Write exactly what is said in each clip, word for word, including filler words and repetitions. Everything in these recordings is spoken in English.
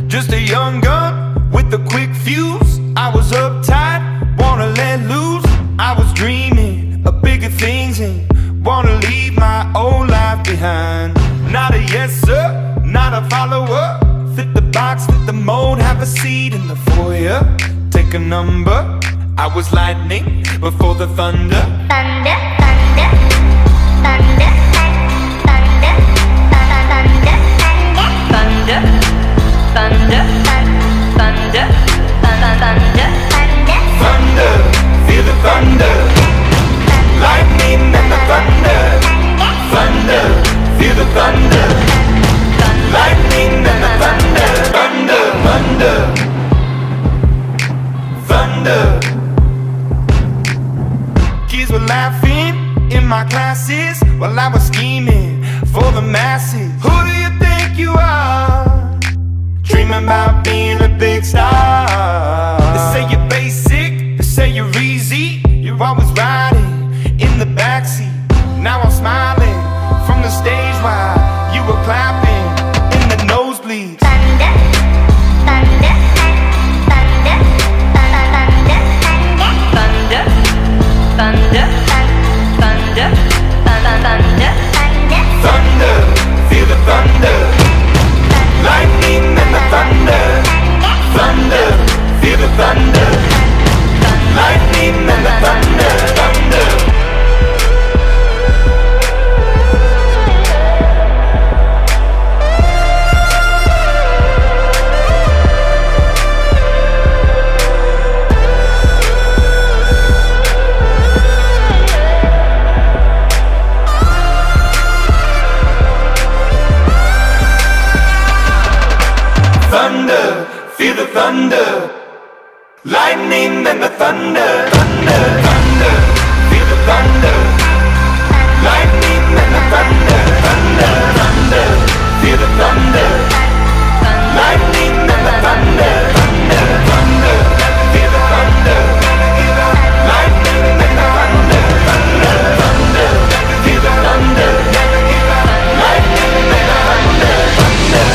Just a young gun with a quick fuse. I was uptight, wanna let loose. I was dreaming of bigger things and wanna leave my old life behind. Not a yes sir, not a follower. Fit the box, fit the mold, have a seat in the foyer. Take a number. I was lightning before the thunder. Thunder, thunder, thunder, thunder, thunder, thunder, thunder, thunder, thunder, thunder, feel the thunder. Lightning and the thunder. Thunder, feel the thunder. Lightning and the thunder. Thunder, thunder, thunder. Kids were laughing in my classes while I was scheming for the masses. Who do you think you are? Dreaming about being a big star. They say you're basic, they say you're easy. You're always riding in the backseat. Now I'm smiling from the stage while you were clapping in the nosebleeds. thunder, thunder, thunder, thunder, thunder, thunder, thunder, thunder, Thunder, feel the thunder. Lightning and the thunder. Thunder, feel the thunder. Lightning and the thunder. Thunder. Thunder, feel the thunder. Lightning and the thunder. Thunder, thunder, feel the thunder. Lightning and the thunder. Thunder, thunder, feel the thunder. Lightning and the thunder. Thunder, thunder, feel the thunder. Lightning and the thunder. Thunder, thunder, feel the thunder. Lightning and the thunder. Thunder.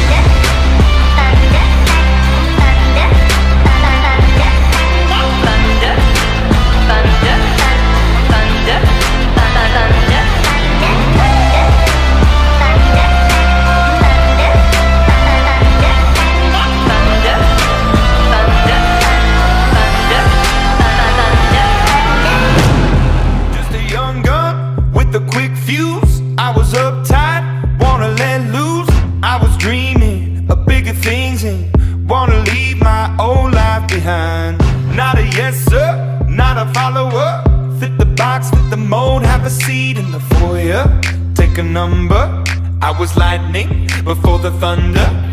The quick fuse, I was uptight, wanna let loose. I was dreaming of bigger things and wanna leave my old life behind. Not a yes sir, not a follower. Fit the box, fit the mold, have a seat in the foyer. Take a number. I was lightning before the thunder.